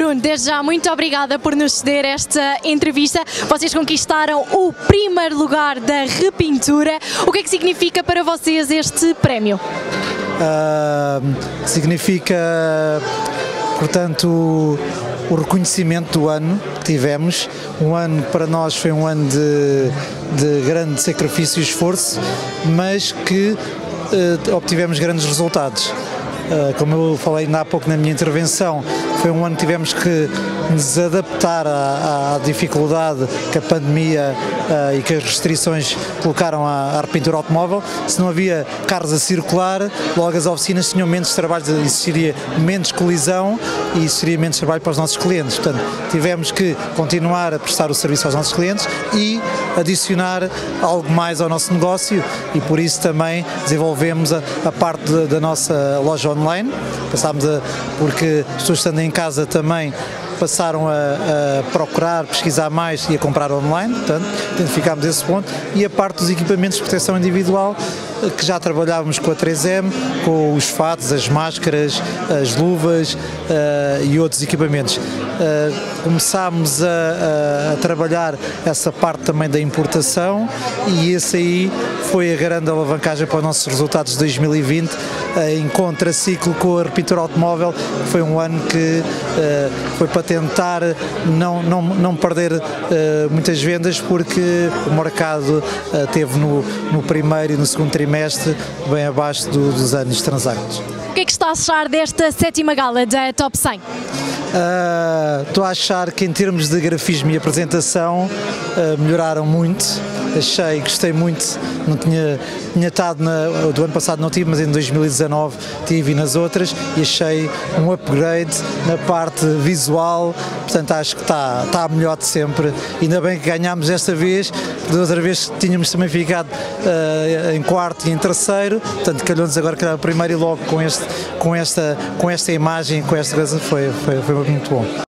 Nuno, desde já muito obrigada por nos ceder esta entrevista. Vocês conquistaram o primeiro lugar da repintura. O que é que significa para vocês este prémio? Significa, portanto, o reconhecimento do ano que tivemos. Um ano que para nós foi um ano de grande sacrifício e esforço, mas que obtivemos grandes resultados. Como eu falei ainda há pouco na minha intervenção, foi um ano que tivemos que nos adaptar à dificuldade que a pandemia e que as restrições colocaram à repintura automóvel. Se não havia carros a circular, logo as oficinas tinham menos trabalho, existiria menos colisão e existiria menos trabalho para os nossos clientes. Portanto, tivemos que continuar a prestar o serviço aos nossos clientes e adicionar algo mais ao nosso negócio, e por isso também desenvolvemos a parte da nossa loja online. Porque as pessoas estando em casa também passaram a procurar, pesquisar mais e a comprar online, portanto, identificámos esse ponto. E a parte dos equipamentos de proteção individual, que já trabalhávamos com a 3M, com os fatos, as máscaras, as luvas e outros equipamentos. Começámos a trabalhar essa parte também da importação, e esse aí foi a grande alavancagem para os nossos resultados de 2020, em contraciclo com a repintura automóvel. Foi um ano que foi para tentar não perder muitas vendas, porque o mercado teve no primeiro e no segundo trimestre bem abaixo dos anos transactos. O que é que está a achar desta 7ª gala da Top 100? Estou a achar que em termos de grafismo e apresentação melhoraram muito. Gostei muito. Não tinha estado do ano passado, não tive, mas em 2019 tive, nas outras, e achei um upgrade na parte visual. Portanto, acho que está melhor de sempre. Ainda bem que ganhámos desta vez, da outra vez tínhamos também ficado em quarto e em terceiro. Portanto, calhou-nos agora que era o primeiro, e logo com esta imagem, com esta coisa, foi muito bom.